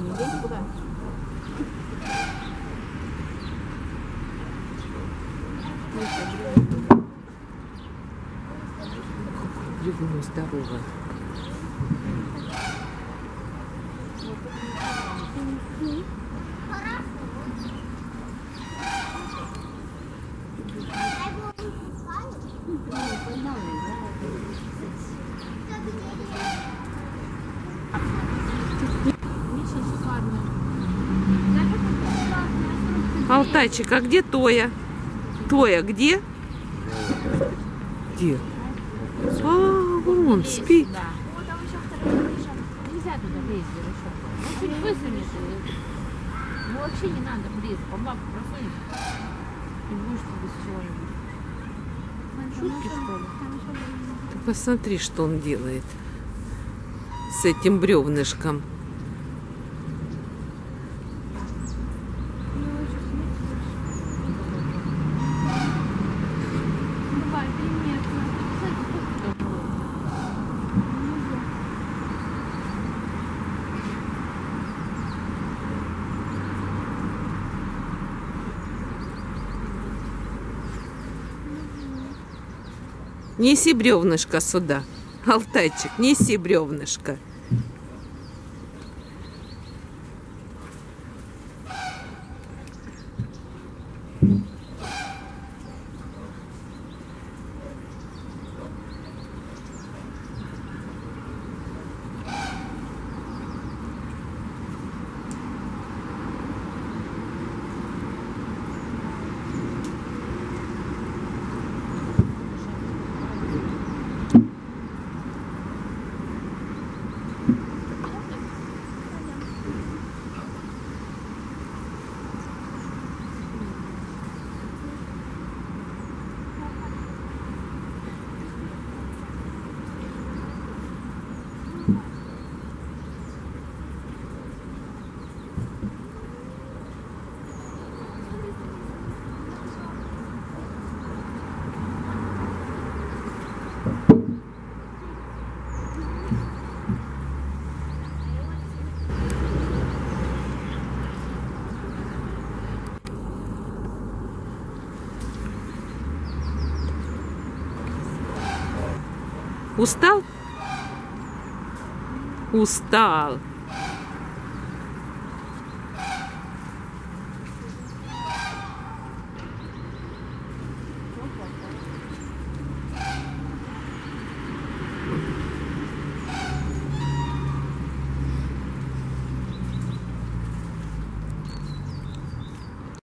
не лезь куда. Бревно здоровое. Алтайчик, а где Тоя? Тоя где? Где? А, вон, спит. Нельзя туда лезть, ну чуть высунешь. Ну вообще не надо близко. Бабу просунешь и будешь без чего-нибудь. Шутки, что ли? Ты посмотри, что он делает с этим бревнышком. Неси бревнышко сюда. Алтайчик, неси бревнышко. Устал? Устал.